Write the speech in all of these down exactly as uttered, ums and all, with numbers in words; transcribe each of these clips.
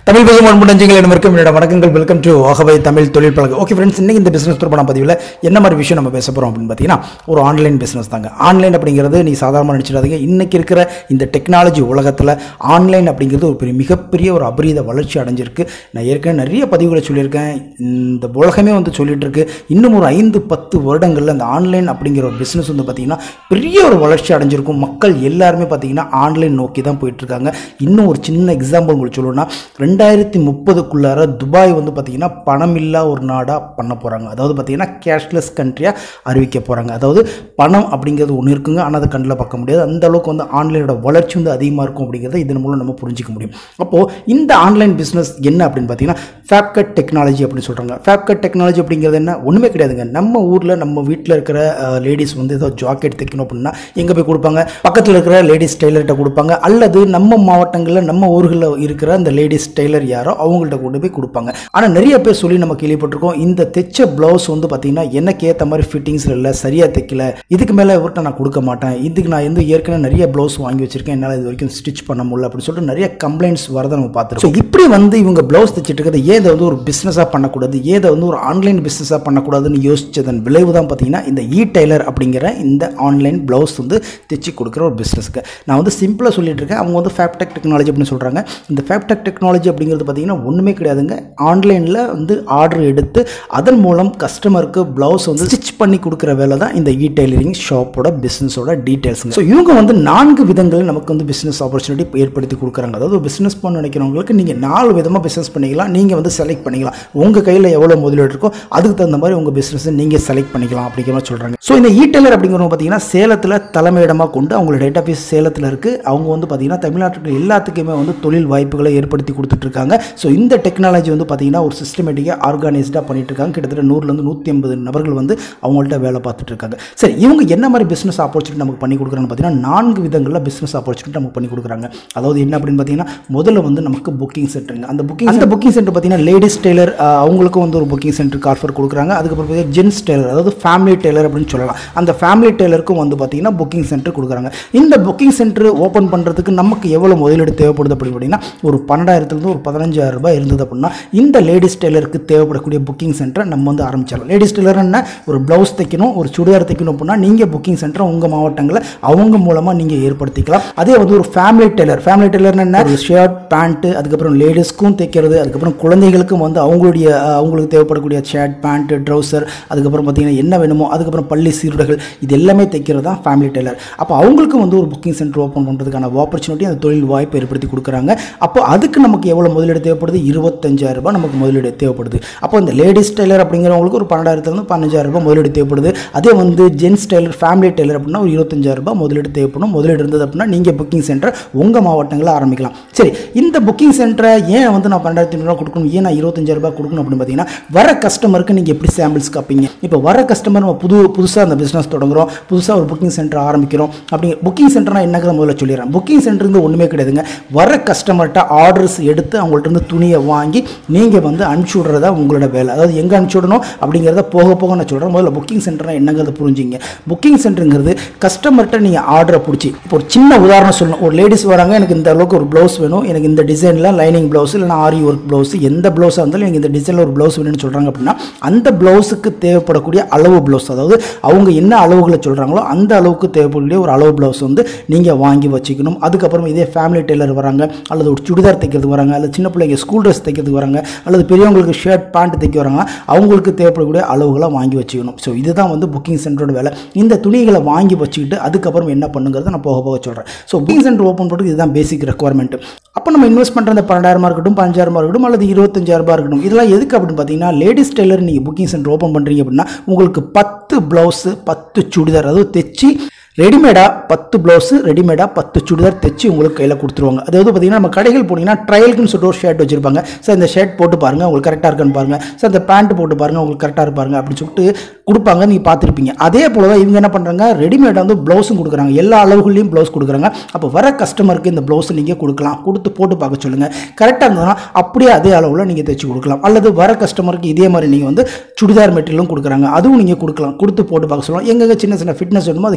தமிழ் பேசும் அன்புடஞ்சங்கள் அனைவருக்கும் என்னோட வணக்கங்கள். வெல்கம் டு Agavai Tamil தொழில் பழக்கம். ஓகே ஃப்ரெண்ட்ஸ், இன்னைக்கு இந்த பிசினஸ் தொடர்பான பதிவில் என்ன மாதிரி விஷயம் நம்ம பேச போகிறோம் அப்படின்னு பார்த்தீங்கன்னா, ஒரு ஆன்லைன் பிஸ்னஸ் தாங்க. ஆன்லைன் அப்படிங்கிறது நீ சாதாரணமாக நினச்சிடாதீங்க. இன்றைக்கி இருக்கிற இந்த டெக்னாலஜி உலகத்தில் ஆன்லைன் அப்படிங்கிறது ஒரு பெரிய மிகப்பெரிய ஒரு அபரீத வளர்ச்சி அடைஞ்சிருக்கு. நான் ஏற்கனவே நிறைய பதிவுகளை சொல்லியிருக்கேன். இந்த உலகமே வந்து சொல்லிட்டு இருக்கு. இன்னும் ஒரு ஐந்து பத்து வருடங்களில் இந்த ஆன்லைன் அப்படிங்கிற ஒரு பிஸ்னஸ் வந்து பார்த்திங்கன்னா பெரிய ஒரு வளர்ச்சி அடைஞ்சிருக்கும். மக்கள் எல்லாருமே பார்த்திங்கன்னா ஆன்லைன் நோக்கி தான் போயிட்டுருக்காங்க. இன்னும் ஒரு சின்ன எக்ஸாம்பிள் உங்களுக்கு சொல்லணும்னா, ரெண்டாயிரத்தி முப்பதுக்குள்ளார துபாய் வந்து பார்த்திங்கன்னா பணம் இல்லா ஒரு நாடாக பண்ண போகிறாங்க. அதாவது பார்த்திங்கன்னா கேஷ்லெஸ் கண்ட்ரியாக அறிவிக்க போகிறாங்க. அதாவது பணம் அப்படிங்கிறது ஒன்று இருக்குங்க, ஆனால் அதை கண்ணில் பார்க்க முடியாது. அந்த அளவுக்கு வந்து ஆன்லைனோட வளர்ச்சி வந்து அதிகமாக இருக்கும் அப்படிங்கிறத இதன் மூலம் நம்ம புரிஞ்சிக்க முடியும். அப்போது இந்த ஆன்லைன் பிஸ்னஸ் என்ன அப்படின்னு பார்த்தீங்கன்னா, ஃபேப்கட் டெக்னாலஜி அப்படின்னு சொல்கிறாங்க. ஃபேப்கட் டெக்னாலஜி அப்படிங்கிறது என்ன? ஒன்றுமே கிடையாதுங்க. நம்ம ஊரில் நம்ம வீட்டில் இருக்கிற லேடிஸ் வந்து ஏதோ ஜாக்கெட் தைக்கணும் அப்படின்னா எங்கே போய் கொடுப்பாங்க? பக்கத்தில் இருக்கிற லேடிஸ் டெய்லர்கிட்ட கொடுப்பாங்க. அல்லது நம்ம மாவட்டங்களில் நம்ம ஊர்களில் இருக்கிற அந்த லேடிஸ் டெய்லர் யாரோ அவங்கள்ட்ட கொண்டு போய் கொடுப்பாங்க. ஆனால் நிறைய பேர் சொல்லி நம்ம கேள்விப்பட்டிருக்கோம், இந்த தைச்ச பிளவுஸ் வந்து பார்த்தீங்கன்னா எனக்கு ஏற்ற மாதிரி ஃபிட்டிங்ஸ் இல்லை, சரியாக தைக்கல, இதுக்கு மேலே இவர்கிட்ட நான் கொடுக்க மாட்டேன், இதுக்கு நான் வந்து ஏற்கனவே நிறைய பிளவுஸ் வாங்கி வச்சிருக்கேன், என்னால் இது வரைக்கும் ஸ்டிச் பண்ண முடியல அப்படின்னு சொல்லிட்டு நிறைய கம்ப்ளைண்ட்ஸ் வரதை நம்ம பார்த்துருக்கோம். இப்படி வந்து இவங்க பிளவுஸ் தைச்சிட்டு இருக்கிறது ஏன் இதை வந்து ஒரு பிஸ்னஸாக பண்ணக்கூடாது, ஏன் இதை வந்து ஒரு ஆன்லைன் பிஸ்னஸாக பண்ணக்கூடாதுன்னு யோசிச்சதன் விளைவு தான் பார்த்தீங்கன்னா இந்த E-Tailor அப்படிங்கிற இந்த ஆன்லைன் பிளவுஸ் வந்து தைச்சி கொடுக்குற ஒரு பிஸ்னஸ்க்கு. நான் வந்து சிம்பிளாக சொல்லிட்டு இருக்கேன். அவங்க வந்து ஃபேப்டெக் டெக்னாலஜி அப்படின்னு சொல்கிறாங்க. இந்த ஃபேப்டெக் டெக்னாலஜி அப்படிங்கிறது பார்த்தீங்கன்னா ஒன்றுமே கிடையாதுங்க. ஆன்லைனில் வந்து ஆர்டர் எடுத்து அதன் மூலம் கஸ்டமருக்கு பிளவுஸ் வந்து ஸ்டிச் பண்ணி கொடுக்குற வேலை தான் இந்த E-Tailoring ஷாப்போட பிஸ்னஸோட டீட்டெயில்ஸுங்க. ஸோ இவங்க வந்து நான்கு விதங்களில் நமக்கு வந்து பிஸ்னஸ் ஆப்பர்ச்சுனிட்டி ஏற்படுத்தி கொடுக்குறாங்க. அதாவது பிஸ்னஸ் பண்ண நினைக்கிறவங்களுக்கு நீங்கள் நாலு விதமாக பிஸ்னஸ் பண்ணிக்கலாம். நீங்கள் வந்து செலக்ட் பண்ணிக்கலாம். உங்கள் கையில் எவ்வளோ முதலீடு இருக்கோ அதுக்கு தகுந்த மாதிரி உங்கள் பிஸ்னஸை நீங்கள் செலக்ட் பண்ணிக்கலாம் அப்படிங்கிற மாதிரி சொல்கிறாங்க. ஸோ இந்த E-Tailor அப்படிங்கிறவங்க பார்த்தீங்கன்னா சேலத்தில் தலைமையிடமாக கொண்டு அவங்களோட டேட்டா பேஸ் சேலத்தில் இருக்குது. அவங்க வந்து பார்த்தீங்கன்னா தமிழ்நாட்டுக்கு எல்லாத்துக்குமே வந்து தொழில் வாய்ப்புகளை ஏற்படுத்தி கொடுத்துட்டு இருக்காங்க. ஸோ இந்த டெக்னாலஜி வந்து பார்த்தீங்கன்னா ஒரு சிஸ்டமேட்டிக்காக ஆர்கனைஸ்டாக பண்ணிட்டு இருக்காங்க. கிட்டத்தட்ட நூறுலேருந்து நூற்றி ஐம்பது நபர்கள் வந்து அவங்கள்ட்ட வேலை பார்த்துட்டு இருக்காங்க. சரி, இவங்க என்ன மாதிரி பிஸ்னஸ் ஆப்பர்ச்சுனிட்டி நமக்கு பண்ணி கொடுக்குறாங்கன்னு பார்த்தீங்கன்னா நான்கு விதங்களில் பிஸ்னஸ் ஆப்பர்ச்சுனிட்டி நமக்கு பண்ணி கொடுக்குறாங்க. அதாவது என்ன அப்படின்னு பார்த்தீங்கன்னா, முதல்ல வந்து நமக்கு புக்கிங் சென்டருங்க. அந்த புக்கிங் அந்த புக்கிங் சென்டர் பார்த்தீங்கன்னா லேடிஸ் டெய்லர் அவங்களுக்கும் வந்து ஒரு புக்கிங் சென்டருக்கு ஆஃபர் கொடுக்குறாங்க. அதுக்கப்புறம் பார்த்தீங்கன்னா ஜென்ஸ் டெய்லர், அதாவது ஃபேமிலி டெய்லர் அப்படின்னு சொல்லலாம். அந்த ஃபேமிலி டெய்லருக்கும் வந்து பார்த்தீங்கன்னா புக்கிங் சென்டர் கொடுக்குறாங்க. இந்த புக்கிங் சென்டர் ஓப்பன் பண்ணுறதுக்கு நமக்கு எவ்வளோ முதலீடு தேவைப்படுது அப்படின்னு பார்த்தீங்கன்னா, ஒரு பன்னெண்டாயிரத்துலேருந்து ஒரு பதினஞ்சாயிரம் ரூபாய் இருந்தது அப்படின்னா இந்த லேடிஸ் டெய்லருக்கு தேவைப்படக்கூடிய புக்கிங் சென்டரை நம்ம வந்து ஆரம்பிச்சிடலாம். லேடிஸ் டெய்லர் என்ன, ஒரு ப்ளவுஸ் தைக்கணும், ஒரு சுடிதார் தைக்கணும் அப்படின்னா நீங்கள் புக்கிங் சென்டரை உங்கள் மாவட்டங்களில் அவங்க மூலமாக நீங்கள் ஏற்படுத்திக்கலாம். அதே வந்து ஒரு ஃபேமிலி டெய்லர், ஃபேமிலி டெய்லர் என்ன, ஒரு ஷர்ட் பேண்ட்டு, அதுக்கப்புறம் லேடிஸ்க்கும் தைக்கிறது, அதுக்கப்புறம் குழந்தைகளுக்கும் வந்து அவங்களுடைய அவங்களுக்கு தேவைப்படக்கூடிய ஷர்ட் பேண்ட்டு ட்ரௌசர், அதுக்கப்புறம் பார்த்தீங்கன்னா என்ன வேணுமோ, அதுக்கப்புறம் பள்ளி சீருடைகள், இது எல்லாமே தைக்கிறது தான் ஃபேமிலி டெய்லர். அப்போ அவங்களுக்கும் வந்து ஒரு புக்கிங் சென்டர் ஓப்பன் பண்ணுறதுக்கான ஆப்பர்ச்சுனிட்டி, அந்த தொழில் வாய்ப்பு ஏற்படுத்தி கொடுக்குறாங்க. அப்போ அதுக்கு நமக்கு எவ்வளோ முதலீடு தேவைப்படுது? இருபத்தஞ்சாயிரம் ரூபாய் நமக்கு முதலீடு தேவைப்படுது. அப்போ இந்த லேடிஸ் டெய்லர் அப்படிங்கிறவங்களுக்கு ஒரு பன்னெண்டாயிரத்துலேருந்து பதினஞ்சாயிரம் ரூபாய் முதலீடு தேவைப்படுது. அதே வந்து ஜென்ஸ் டெய்லர் ஃபேமிலி டெய்லர் அப்படின்னா ஒரு இருபத்தஞ்சாயிரம் ரூபாய் முதலீடு தேவைப்படும். முதலீடு இருந்தது அப்படின்னா நீங்கள் புக்கிங் சென்டர் உங்கள் மாவட்டங்களில் ஆரம்பிக்கலாம். சரி, இந்த புக்கிங் சென்டரை ஏன் வந்து நான் பன்னெண்டாயிரத்தி ஐநூறுரூவா கொடுக்கணும், ஏன் நான் இருபத்தஞ்சாயிரம் ரூபாய் கொடுக்கணும் அப்படின்னு பார்த்தீங்கன்னா, வர கஸ்டமருக்கு நீங்கள் எப்படி சாம்பிள்ஸ் காப்பீங்க? இப்போ வர கஸ்டமர் நம்ம புது புதுசாக அந்த பிஸ்னஸ் தொடங்குறோம், புதுசாக ஒரு புக்கிங் சென்டர் ஆரம்பிக்கிறோம். அப்படிங்க புக்கிங் சென்டர்னா என்னங்கிறத முதல்ல சொல்லிடுறேன். புக்கிங் சென்டர் வந்து ஒன்றுமே கிடையாதுங்க. வர கஸ்டமர்கிட்ட ஆர்டர்ஸ் எடுத்து அவங்கள்ட்ட இருந்து துணியை வாங்கி நீங்கள் வந்து அனுப்பிச்சி விடுறதா உங்களோட வேலை. அதாவது எங்கே அனுப்பிச்சி விடணும் அப்படிங்கிறத போக போக நான் சொல்கிறேன். முதல்ல புக்கிங் சென்டர்னா என்னங்கிறத புரிஞ்சுங்க. புக்கிங் சென்டருங்கிறது கஸ்டமர்கிட்ட நீங்கள் ஆர்டரை பிடிச்சி, இப்போ ஒரு சின்ன உதாரணம் சொல்லணும். ஒரு லேடிஸ் வராங்க, எனக்கு இந்த அளவுக்கு ஒரு ப்ளவுஸ் வேணும், எனக்கு இந்த டிசைனில் லைனிங் ப்ளவுஸ் இல்லைனா ஆரி ஒர்க் ப்ளவுஸ், எந்த ப்ளவுஸாக இருந்தாலும் எனக்கு இந்த டிசைனில் ஒரு ப்ளவுஸ் வேணும்னு சொல்கிறாங்க அப்படின்னா அந்த ப்ளவுஸுக்கு தேவைப்படக்கூடிய அளவு ப்ளவுஸ், அதாவது அவங்க என்ன அளவுகளை சொல்கிறாங்களோ அந்த அளவுக்கு தேவைப்படக்கூடிய ஒரு அளவு ப்ளவுஸ் வந்து நீங்கள் வாங்கி வச்சுக்கணும். அதுக்கப்புறம் இதே ஃபேமிலி டெய்லர் வராங்க, அல்லது ஒரு சுடிதார் தைக்கிறது வராங்க, அல்லது சின்ன பிள்ளைங்க ஸ்கூல் ட்ரெஸ் தைக்கிறதுக்கு வராங்க, அல்லது பெரியவங்களுக்கு ஷர்ட் பேண்ட் தைக்க வராங்க, அவங்களுக்கு தேவைப்படக்கூடிய அளவுகளை வாங்கி வச்சுக்கணும். ஸோ இதுதான் வந்து புக்கிங் சென்டரோட வேலை. இந்த துணிகளை வாங்கி வச்சுக்கிட்டு அதுக்கப்புறம் என்ன பண்ணுங்கிறத நான் போக போக சொல்கிறேன். ஸோ புக்கிங் சென்டர் ஓப்பன் பண்ணுறது இதுதான் பேசிக் ரெக்குவயர்மெண்ட். அப்போ நம்ம இன்வெஸ்ட் பண்ணுற அந்த பன்னெண்டாயிரமா இருக்கட்டும், பதினஞ்சாயிரமா இருக்கட்டும், அல்லது இருபத்தஞ்சாயிரம் ரூபாய் இருக்கட்டும், இதெல்லாம் எதுக்கு அப்படின்னு பார்த்தீங்கன்னா, லேடிஸ் டெய்லர் நீங்கள் புக்கிங் சென்டர் ஓப்பன் பண்ணுறீங்க அப்படின்னா உங்களுக்கு பத்து ப்ளவுஸு பத்து சுடிதார், அதாவது தைச்சி ரெடிமேடாக பத்து ப்ளவுஸு ரெடிமேடாக பத்து சுடிதார் தைச்சி உங்களுக்கு கையில் கொடுத்துருவாங்க. அதாவது பார்த்தீங்கன்னா நம்ம கடைகள் போனீங்கன்னா ட்ரையலுக்குன்னு சொல்லிட்டு ஒரு ஷர்ட் வச்சுருப்பாங்க. சார் இந்த ஷர்ட் போட்டு பாருங்கள் உங்களுக்கு கரெக்டாக இருக்கான்னு பாருங்கள், சார் இந்த பேண்ட் போட்டு பாருங்கள் உங்களுக்கு கரெக்டாக இருப்பாருங்க அப்படின்னு சொல்லிட்டு கொடுப்பாங்க. நீங்கள் பார்த்துருப்பீங்க. அதே போல் தான் இவங்க என்ன பண்ணுறாங்க, ரெடிமேடாக வந்து ப்ளவுஸும் கொடுக்குறாங்க. எல்லா அளவுகளையும் ப்ளவுஸ் கொடுக்குறாங்க. அப்போ வர கஸ்டமருக்கு இந்த ப்ளவுஸை நீங்கள் கொடுக்கலாம், கொடுத்து போட்டு பார்க்க சொல்லுங்கள். கரெக்டாக இருந்ததுன்னா அப்படியே அதே அளவில் நீங்கள் தைச்சி கொடுக்கலாம். அல்லது வர கஸ்டமருக்கு இதே மாதிரி நீங்கள் வந்து சுடிதார் மெட்டீரியலும் கொடுக்குறாங்க, அதுவும் நீங்கள் கொடுக்கலாம், கொடுத்து போட்டு பார்க்க சொல்லலாம். எங்கே சின்ன சின்ன ஃபிட்னஸ் வேணுமோ அதை கேட்டு தெரிஞ்சு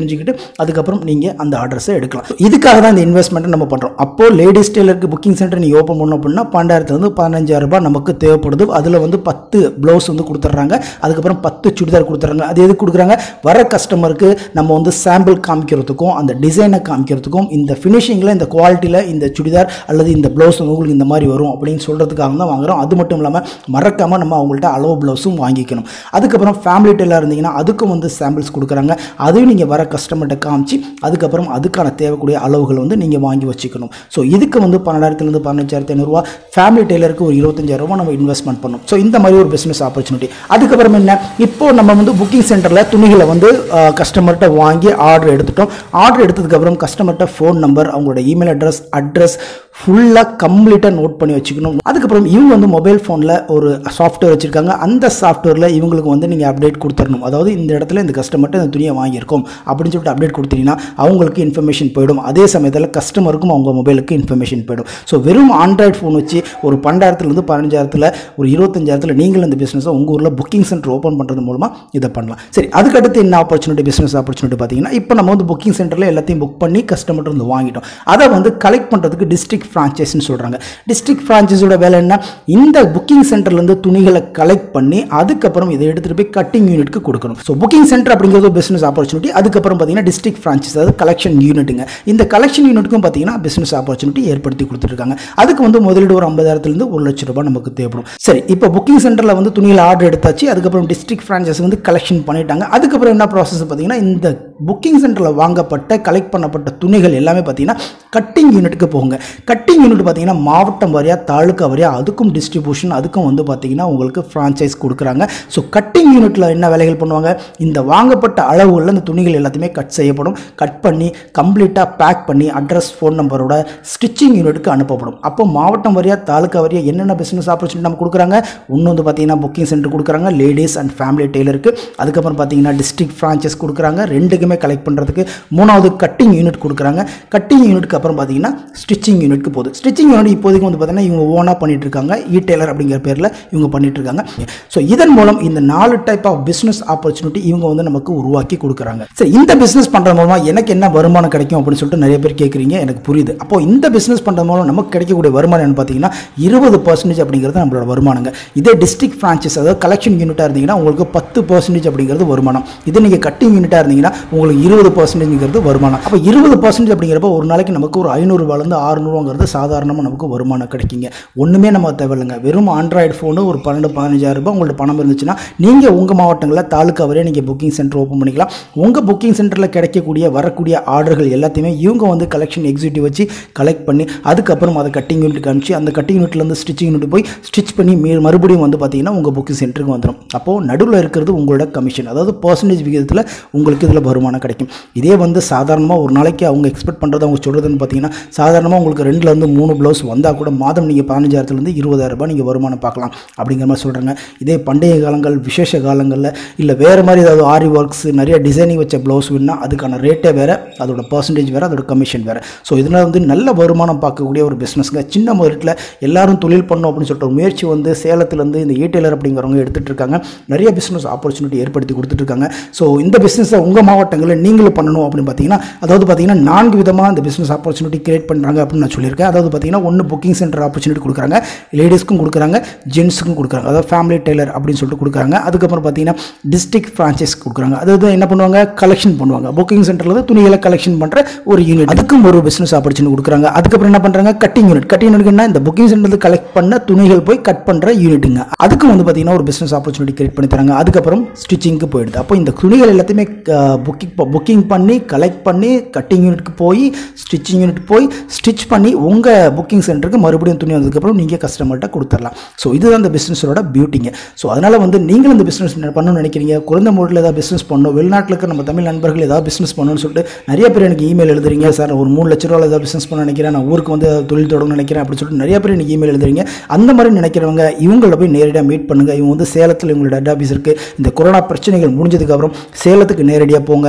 தெரிஞ்சுக்கிட்டு அதுக்கப்புறம் நீங்கள் அந்த ஆர்டர்ஸை எடுக்கலாம். இதுக்காக தான் இந்த இன்வெஸ்ட்மெண்ட்டை நம்ம பண்ணுறோம். அப்போது லேடிஸ் டெய்லருக்கு புக்கிங் சென்டர் நீங்கள் ஓப்பன் பண்ணோம் அப்படின்னா பன்னெண்டாயிரத்துலேருந்து பதினஞ்சாயிரம் ரூபாய் நமக்கு தேவைப்படுது. அதில் வந்து பத்து ப்ளவுஸ் வந்து கொடுத்துட்றாங்க, அதுக்கப்புறம் பத்து சுடிதார் கொடுத்துட்றாங்க. அது எது கொடுக்குறாங்க? வர கஸ்டமருக்கு நம்ம வந்து சாம்பிள் காமிக்கிறதுக்கும் அந்த டிசைனை காமிக்கிறதுக்கும் இந்த ஃபினிஷிங்கில் இந்த குவாலிட்டியில் இந்த சுடிதார் அல்லது இந்த ப்ளவுஸ் வந்து உங்களுக்கு இந்த மாதிரி வரும் அப்படின்னு சொல்கிறதுக்காக தான் வாங்குகிறோம். அது மட்டும் இல்லாமல் மறக்காமல் நம்ம அவங்கள்ட்ட அளவு ப்ளவுஸும் வாங்கிக்கணும். அதுக்கப்புறம் ஃபேமிலி டெய்லர் இருந்தீங்கன்னா அதுக்கும் வந்து சாம்பிள்ஸ் கொடுக்குறாங்க. அதையும் நீங்கள் வர கஸ்டமர்கிட்ட காமிச்சு அதுக்கப்புறம் அதுக்கான தேவைக்கூடிய அளவுகள் வந்து நீங்கள் வாங்கி வச்சுக்கணும். ஸோ இதுக்கு வந்து பன்னெண்டாயிரத்துலேருந்து பதினஞ்சாயிரத்தி ஐநூறுரூவா, ஃபேமிலி டெய்லருக்கு ஒரு இருபத்தஞ்சாயிரம் ரூபா நம்ம இன்வெஸ்ட்மெண்ட் பண்ணணும். ஸோ இந்த மாதிரி ஒரு பிஸ்னஸ் ஆப்பர்ச்சுனிட்டி. அதுக்கப்புறம் என்ன, இப்போ நம்ம வந்து புக்கிங் சென்டரில் துணிகளை வந்து கஸ்டமர்கிட்ட வாங்கி ஆர்டர் எடுத்துட்டோம். ஆர்டர் எடுத்ததுக்கப்புறம் கஸ்டமர்கிட்ட ஃபோன் நம்பர், அவங்களோட இமெயில் அட்ரஸ் அட்ரஸ் ஃபுல்லாக கம்ப்ளீட்டாக நோட் பண்ணி வச்சுக்கணும். அதுக்கப்புறம் இவங்க வந்து மொபைல் ஃபோனில் ஒரு சாஃப்ட்வேர் வச்சுருக்காங்க. அந்த சாஃப்ட்வேரில் இவங்களுக்கு வந்து நீங்கள் அப்டேட் கொடுத்துடணும். அதாவது இந்த இடத்துல இந்த கஸ்டமர்கிட்ட இந்த துணியை வாங்கியிருக்கோம் அப்படின்னு சொல்லிட்டு அப்டேட் கொடுத்தீங்கன்னா அவங்களுக்கு இன்ஃபர்மேஷன் போயிடும். அதே சமயத்தில் கஸ்டமருக்கும் அவங்க மொபைலுக்கு இன்ஃபர்மேஷன் போயிடும். ஸோ வெறும் ஆண்ட்ராய்டு ஃபோன் வச்சு ஒரு பன்னெண்டாயிரத்துலேருந்து பதினஞ்சாயிரத்தில் ஒரு இருபத்தஞ்சாயிரத்தில் நீங்கள் இந்த பிஸ்னஸை உங்கள் ஊரில் புக்கிங் சென்டர் ஓப்பன் பண்ணுறது மூலமாக இதை பண்ணலாம். சரி, அதுக்கடுத்து என்ன ஆப்பர்ச்சுனிட்டி, பிஸ்னஸ் ஆப்பர்ச்சுனிட்டி பார்த்தீங்கன்னா, இப்போ நம்ம வந்து புக்கிங் சென்டரில் எல்லாத்தையும் புக் பண்ணி கஸ்டமர்கிட்ட வந்து வாங்கிட்டோம். அதை வந்து கலெக்ட் பண்ணுறதுக்கு டிஸ்ட்ரிக்ட் ஃப்ரான்ச்சைஸ்னு சொல்கிறாங்க. டிஸ்ட்ரிக்ட் ஃப்ரான்ச்சைஸோட வேலை என்ன, இந்த புக்கிங் சென்டர்லேருந்து துணிகளை கலெக்ட் பண்ணி அதுக்கப்புறம் இதை எடுத்துகிட்டு போய் கட்டிங் யூனிட்க்கு கொடுக்கணும். ஸோ புக்கிங் சென்டர் அப்படிங்கிறது பிஸ்னஸ் ஆப்பர்ச்சுனிட்டி. அதுக்கப்புறம் பார்த்தீங்கன்னா டிஸ்ட்ரிக்ட் ஃப்ரான்ச்சைஸ், அதாவது கலெக்ஷன் யூனிட்டுங்க. இந்த கலெக்ஷன் யூனிட்டுக்கும் பார்த்தீங்கன்னா பிஸ்னஸ் ஆப்பர்ச்சுனிட்டி ஏற்படுத்தி கொடுத்துருக்காங்க. அதுக்கு வந்து முதலீடு ஒரு ஐம்பதாயிரத்துலேருந்து ஒரு லட்சம் ரூபாய் நமக்கு தேவைப்படும். சரி, இப்போ புக்கிங் சென்டரில் வந்து துணியில் ஆர்டர் எடுத்தாச்சு. அதுக்கப்புறம் டிஸ்ட்ரிக்ட் ஃப்ரான்ச்சைஸ் வந்து கலெக்ஷன் பண்ணிட்டாங்க. அதுக்கப்புறம் என்ன ப்ராசஸ் பார்த்தீங்கன்னா, இந்த புக்கிங் சென்டரில் வாங்கப்பட்ட கலெக்ட் பண்ணப்பட்ட துணிகள் எல்லாமே பார்த்தீங்கன்னா கட்டிங் யூனிட்டுக்கு போகுங்க. கட்டிங் யூனிட் பார்த்தீங்கன்னா மாவட்டம் வாரியாக, தாலுக்கா வாரியாக அதுக்கும் டிஸ்ட்ரிபியூஷன், அதுக்கும் வந்து பார்த்தீங்கன்னா உங்களுக்கு ஃப்ரான்ச்சைஸ் கொடுக்குறாங்க. ஸோ கட்டிங் யூனிட்டில் என்ன வேலைகள் பண்ணுவாங்க, இந்த வாங்கப்பட்ட அளவுகளில் இந்த துணிகள் எல்லாத்தையுமே கட் செய்யப்படும். கட் பண்ணி கம்ப்ளீட்டாக பேக் பண்ணி அட்ரஸ் ஃபோன் நம்பரோட ஸ்டிச்சிங் யூனிட்டுக்கு அனுப்பப்படும். அப்போ மாவட்டம் வாரியாக, தாலுக்கா வாரியாக என்னென்ன பிஸ்னஸ் ஆப்பர்ச்சுனிட்டி நம்ம கொடுக்குறாங்க, ஒன்று வந்து பார்த்தீங்கன்னா புக்கிங் சென்டர் கொடுக்குறாங்க லேடிஸ் அண்ட் ஃபேமிலி டெய்லருக்கு. அதுக்கப்புறம் பார்த்தீங்கன்னா டிஸ்ட்ரிக்ட் ஃப்ரான்ச்சைஸ் கொடுக்குறாங்க ரெண்டுக்குமே கலெக்ட் பண்ணுறதுக்கு. மூணாவது கட்டிங் யூனிட் கொடுக்குறாங்க. கட்டிங் யூனிட்க்கு அப்புறம் பார்த்தீங்கன்னா ஸ்டிச்சிங் யூனிட்க்கு போகுது. ஸ்டிச்சிங் யூனிட் இப்போதைக்கு வந்து பார்த்தீங்கன்னா இவங்க ஓனாக பண்ணிட்டு இருக்காங்க. E-Tailor அப்படிங்கிற பேரில் இவங்க பண்ணிட்டு இருக்காங்க. ஸோ இதன் மூலம் இந்த நாலு டைப் ஆஃப் பிஸ்னஸ் ஆப்பர்ச்சுனிட்டி இவங்க வந்து நமக்கு உருவாக்கி கொடுக்குறாங்க. சரி, இந்த பிஸ்னஸ் பண்ணுறது மூலமாக எனக்கு என்ன வருமானம் கிடைக்கும் அப்படின்னு சொல்லிட்டு நிறைய பேர் கேட்குறீங்க. எனக்கு புரியுது. அப்போ இந்த பிஸ்னஸ் பண்ணுறது மூலம் நமக்கு கிடைக்கக்கூடிய வருமானம் என்ன பார்த்தீங்கன்னா இருபது பர்சன்டேஜ் அப்படிங்கிறது நம்மளோட வருமானங்க. இதே டிஸ்ட்ரிக்ட் ஃப்ரான்ச்சைஸ், அதாவது கலெக்ஷன் யூனிட்டாக இருந்தீங்கன்னா உங்களுக்கு பத்து பர்சன்டேஜ் அப்படிங்கிறது வருமானம். இதே நீங்கள் கட்டிங் யூனிட்டாக இருந்தீங்கன்னா உங்களுக்கு இருபது பர்சன்டேஜ்ங்கிறது வருமானம். அப்போ இருபது பர்சன்டேஜ் அப்படிங்கிறப்ப ஒரு நாளைக்கு நமக்கு ஒரு ஐநூறு ரூபாயிலிருந்து ஆறுநூறுங்கிறது சாதாரணமாக நமக்கு வருமானம் கிடைக்குங்க. ஒன்றுமே நம்ம தேவையில்லைங்க. வெறும் ஆண்ட்ராய்டு ஃபோனு ஒரு பன்னெண்டு பதினஞ்சாயிரம் ரூபாய் உங்கள்ட்ட பணம் இருந்துச்சுன்னா நீங்கள் உங்கள் மாவட்டங்களில் தாலுக்கா வரையே நீங்கள் புக்கிங் சென்டர் ஓப்பன் பண்ணிக்கலாம். உங்கள் புக்கிங் சென்டரில் கிடைக்கக்கூடிய வரக்கூடிய ஆர்டர்கள் எல்லாத்தையுமே இவங்க வந்து கலெக்ஷன் எக்ஸிக்யூட்டிவ் வச்சு கலெக்ட் பண்ணி அதுக்கப்புறம் அதை கட்டிங் யூனிட்டுக்கு அனுப்பிச்சு அந்த கட்டிங் யூனிட்லேருந்து ஸ்டிச்சிங் யூனிட் போய் ஸ்டிச் பண்ணி மறுபடியும் வந்து பார்த்தீங்கன்னா உங்கள் புக்கிங் சென்டருக்கு வந்துடும். அப்போது நடுவில் இருக்கிறது உங்களோட கமிஷன், அதாவது பர்சன்டேஜ் விகிதத்தில் உங்களுக்கு இதில் வருமானம் கிடைக்கும். இதே வந்து சாதாரணமாக ஒரு நாளைக்கு அவங்க எக்ஸ்பெக்ட் பண்ணுறது அவங்க சொல்கிறதுன்னு பார்த்தீங்கன்னா சாதாரணமாக உங்களுக்கு ரெண்டுலேருந்து மூணு ப்ளவுஸ் வந்தால் கூட மாதம் நீங்கள் பதினஞ்சாயிரத்துலேருந்து இருபதாயிரம் ரூபாய் நீங்கள் வருமானம் பார்க்கலாம் அப்படிங்கிற மாதிரி சொல்கிறாங்க. இதே பண்டைய காலங்கள், விசேஷ காலங்களில் இல்லை வேறு மாதிரி ஏதாவது ஆரி ஒர்க்ஸ் நிறைய டிசைனிங் வச்ச ப்ளவுஸ் வேணுன்னா அதுக்கான ரேட்டே வேறு, அதோட பர்சன்டேஜ் வேறு, அதோட கமிஷன் வேறு. ஸோ இதனால் வந்து நல்ல வருமானம் பார்க்கக்கூடிய ஒரு பிஸ்னஸ்ங்க. சின்ன முதலீட்டில் எல்லாரும் தொழில் பண்ணணும் அப்படின்னு சொல்லிட்டு முயற்சி வந்து சேலத்துலேருந்து இந்த E-Tailor அப்படிங்கிறவங்க எடுத்துகிட்டு இருக்காங்க. நிறைய பிஸ்னஸ் ஆப்பர்ச்சுனிட்டி ஏற்படுத்தி கொடுத்துட்ருக்காங்க. ஸோ இந்த பிஸ்னஸை உங்கள் மாவட்டங்களில் நீங்களும் பண்ணணும் அப்படின்னு பார்த்தீங்கன்னா, அதாவது பார்த்தீங்கன்னா நான்கு விதமாக இந்த பிஸ்னஸ் ஆப்பர்ச்சுனிட்டி கிரியேட் பண்ணுறாங்க அப்படின்னு நான் சொல்லியிருக்கேன். அதாவது பார்த்தீங்கன்னா ஒன்று புக்கிங் சென்டர் ஆப்பர்ச்சுனிட்டி கொடுக்குறாங்க, லேடிஸ்க்கும் கொடுக்குறாங்க, ஜென்ஸுக்கும் கொடுக்குறாங்க, அதாவது ஃபேமிலி டெய்லர் அப்படின்னு சொல்லிட்டு கொடுக்குறாங்க. அதுக்கப்புறம் பார்த்தீங்கன்னா டிஸ்ட்ரிக்ட் ஃப்ரான்ச்சைஸ் கொடுக்குறாங்க. அதாவது என்ன பண்ணுவாங்க, கலெக்ஷன் பண்ணுவாங்க. புக்கிங் சென்டரில் வந்து துணிகளை கலெக்ஷன் பண்ணுற ஒரு யூனிட், அதுக்கும் ஒரு பிஸ்னஸ் ஆப்பர்ச்சுனிட்டி கொடுக்குறாங்க. அதுக்கப்புறம் என்ன பண்ணுறாங்க, கட்டிங் யூனிட். கட்டிங் யூனிட்னா இந்த புக்கிங் சென்டரில் கலெக்ட் பண்ண துணிகள் போய் கட் பண்ணுற யூனிட்டுங்க. அதுக்கும் வந்து பார்த்தீங்கன்னா ஒரு பிஸ்னஸ் ஆப்பர்ச்சுனிட்டி கிரியேட் பண்ணி தராங்க. அதுக்கப்புறம் ஸ்டிச்சிங்க்கு போயிடுது. அப்போ இந்த துணிகள் எல்லாத்தையுமே புக்கிங் புக்கிங் பண்ணி கலெக்ட் பண்ணி கட்டிங் யூனிட்க்கு போய் ஸ்டிச்சிங் யூனிட் போய் ஸ்டிச் பண்ணி உங்கள் புக்கிங் சென்டருக்கு மறுபடியும் துணி வந்ததுக்கப்புறம் நீங்கள் கஸ்டமர்கிட்ட கொடுத்துடலாம். ஸோ இதுதான் இந்த பிஸ்னஸோட பியூட்டிங்க. ஸோ அதனால் வந்து நீங்களும் இந்த பிஸ்னஸ் பண்ணணும்னு நினைக்கிறீங்க, குறைந்த முறையில் ஏதாவது பிஸ்னஸ் பண்ணணும், வெளிநாட்டில் இருக்க நம்ம தமிழ் நண்பர்கள் ஏதாவது பிஸ்னஸ் பண்ணணும்னு சொல்லிட்டு நிறைய பேர் எனக்கு இமெயில் எழுதுறீங்க. சார் ஒரு மூணு லட்ச ரூபாய் ஏதாவது பிஸ்னஸ் பண்ண நினைக்கிறேன், நான் ஊருக்கு வந்து தொழில் தொடங்க நினைக்கிறேன் அப்படின்னு சொல்லிட்டு நிறைய பேர் எனக்கு இமெயில் எழுதுறீங்க. அந்த மாதிரி நினைக்கிறவங்க இவங்கள போய் நேரடியாக மீட் பண்ணுங்கள். இவங்க வந்து சேலத்தில் இவங்களோட டேட்டா ஆஃபீஸ் இருக்குது. இந்த கொரோனா பிரச்சனைகள் முடிஞ்சதுக்கப்புறம் சேலத்துக்கு நேரடியாக போங்க.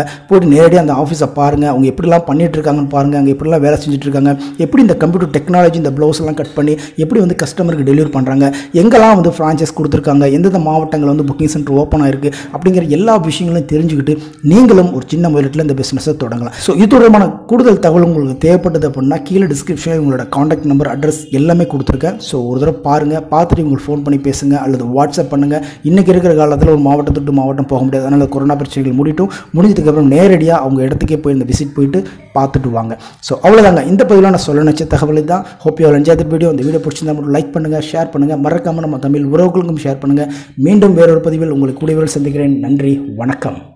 போங்க, போய்ட்டு நேரடியாக அந்த ஆஃபீஸை பாருங்கள், அவங்க எப்படிலாம் பண்ணிகிட்டு இருக்காங்கன்னு பாருங்கள், அங்கே எப்படிலாம் வேலை செஞ்சுட்டு இருக்காங்க, எப்படி இந்த கம்ப்யூட்டர் டெக்னாலஜி இந்த ப்ளவுஸ் எல்லாம் கட் பண்ணி எப்படி வந்து கஸ்டமருக்கு டெலிவரி பண்ணுறாங்க, எங்கெல்லாம் வந்து ஃப்ரான்ச்சைஸ் கொடுத்துருக்காங்க, எந்தெந்த மாவட்டங்கள் வந்து புக்கிங் சென்டர் ஓப்பன் ஆயிருக்கு அப்படிங்கிற எல்லா விஷயங்களும் தெரிஞ்சுக்கிட்டு நீங்களும் ஒரு சின்ன முதலீட்டில் இந்த பிஸ்னஸை தொடங்கலாம். ஸோ இது தொடர்பான கூடுதல் தகவல் உங்களுக்கு தேவைப்பட்டது அப்படின்னா கீழே டிஸ்கிரிப்ஷனில் உங்களோட காண்டாக்ட் நம்பர், அட்ரஸ் எல்லாமே கொடுத்துருக்கேன். ஸோ ஒரு தடவை பாருங்கள், பார்த்துட்டு உங்களுக்கு ஃபோன் பண்ணி பேசுங்க அல்லது வாட்ஸ்அப் பண்ணுங்கள். இன்றைக்கி இருக்கிற காலத்தில் ஒரு மாவட்டத்தை விட்டு மாவட்டம் போக முடியாது, அதனால் கொரோனா பிரச்சனைகள் முடிட்டும், முடிஞ்சதுக்கப்புறம் நேரடியாக அவங்க இடத்துக்கே போய் இந்த விசிட் போயிட்டு பார்த்துட்டு வாங்க. ஸோ அவ்வளோதாங்க, இந்த பதிவில் நான் சொல்ல நினச்ச தகவல் தான். Hope you all enjoy the video. இந்த வீடியோ பிடிச்சிருந்தா மட்டும் லைக் பண்ணுங்கள், ஷேர் பண்ணுங்கள், மறக்காமல் நம்ம தமிழ் உறவுகளுக்கும் ஷேர் பண்ணுங்கள். மீண்டும் வேறொரு பதிவில் உங்களுக்கு கூடியவர்கள் சந்திக்கிறேன். நன்றி, வணக்கம்.